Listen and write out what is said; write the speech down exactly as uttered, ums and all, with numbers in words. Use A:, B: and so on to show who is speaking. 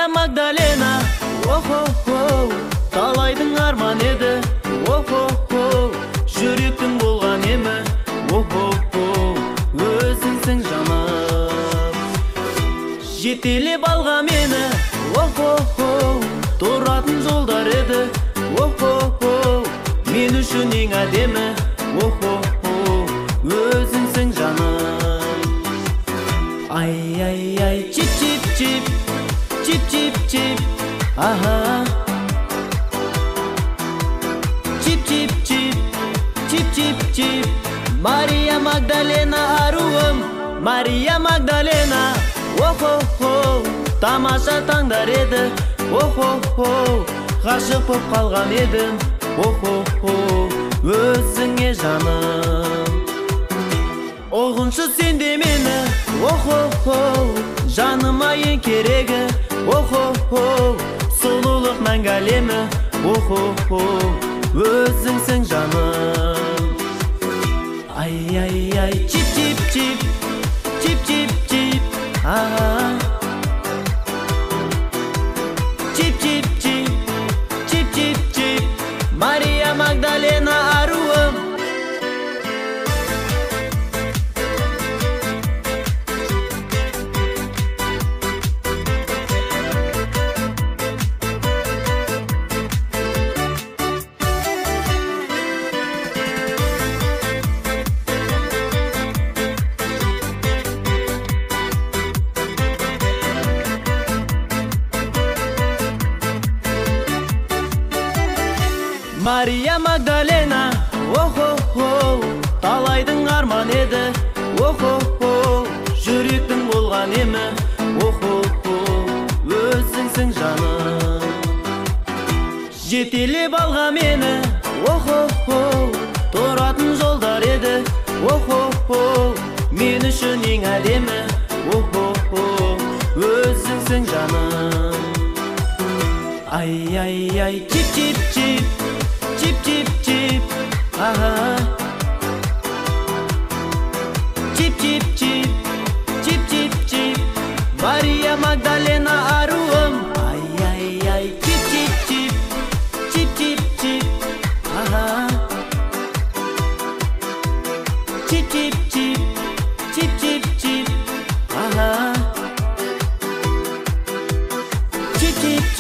A: Мария Магдалена, о-хо-хо, талайдың арман еді, о-хо-хо, жүректің болған емі, о-хо-хо, өзіңсің жаным. Жетелеп алға мені, о-хо-хо, тұратын жолдар еді, о-хо-хо, мен үшін ең әдемі, о-хо-хо, өзіңсің жаным. Ай-ай-ай, чип-чип-чип, чип-чип-чип, аха. Чип-чип-чип, чип-чип-чип, Мария Магдалена аруым, Мария Магдалена, о-хо-хо, тамаша таңдар еді, о-хо-хо, ғашық боп қалған едім, о-хо-хо, өзіңе жаным. Оғыншы сен де мені, о-хо-хо, жаныма ең керегі, о-хо-хо, сұлулық мәңгі әлемі, о-хо-хо, өзіңсің жаным. Ай-ай-ай, чип-чип-чип, чип-чип-чип, аха. Чип-чип-чип, чип-чип-чип, Мария Магдалена аруым. Мария Магдалена, о-хо-хо, талайдың арман еді, о-хо-хо, жүректің болған емі, о-хо-хо, өзіңсің жаным. Жетелеп алға мені, о-хо-хо, тұратын жолдар еді, о-хо-хо, мен үшін ең әдемі, о-хо-хо, өзіңсің жаным. Ай-ай-ай, чип-чип-чип, чип-чип-чип, аха. Чип-чип-чип, чип-чип-чип, Мария Магдалена аруым. Ай-ай-ай, чип-чип-чип, чип-чип-чип, аха. Чип-чип-чип, чип-чип-чип, аха. Чип-чип.